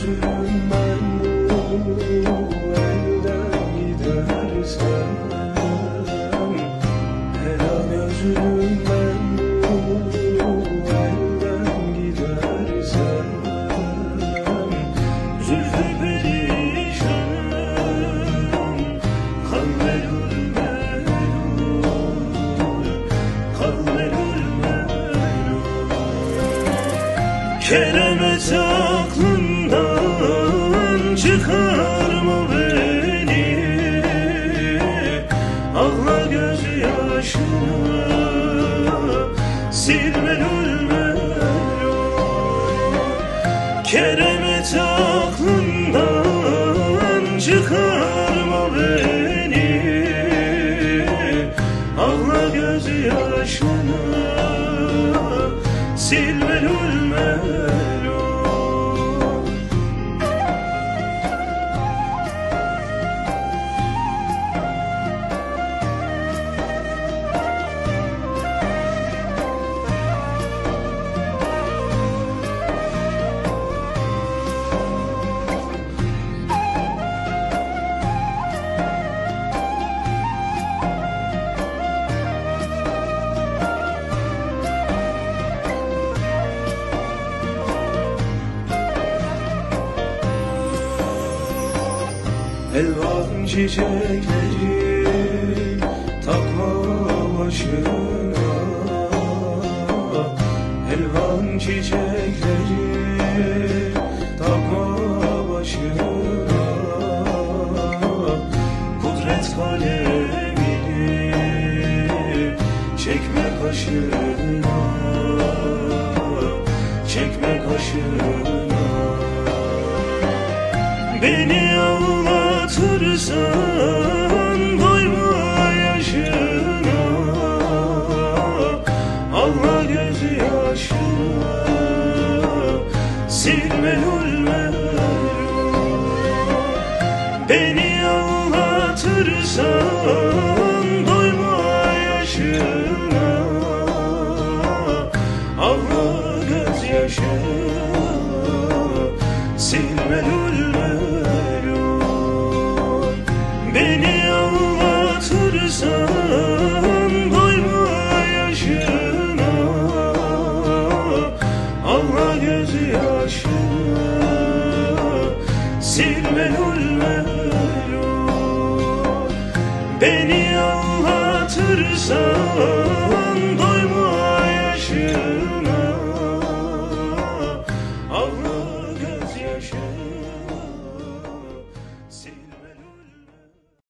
gözüm ben bu elden gidersem, Ela gözüm ben bu elden gidersem, Zülfü perişanım, kal melul melul, kal melul melul. Keremet aklından çıkarma beni, ağla gözyaşını sil melul melul. Keremet aklından çıkarma beni, ağla gözyaşını sil melul melul. Elvan çiçekleri takma başına, elvan çiçekleri takma başına, kudret kalemini çekme kaşına, çekme kaşına. Beni ağlatırsan doyma yaşına, ağla gözyaşını sil melul melul. Beni ağlatırsan doyma yaşına, ağla gözyaşını sil melul melul. Beni ağlatırsan doyma yaşına, ağla gözyaşını sil melul melul. Beni ağlatırsan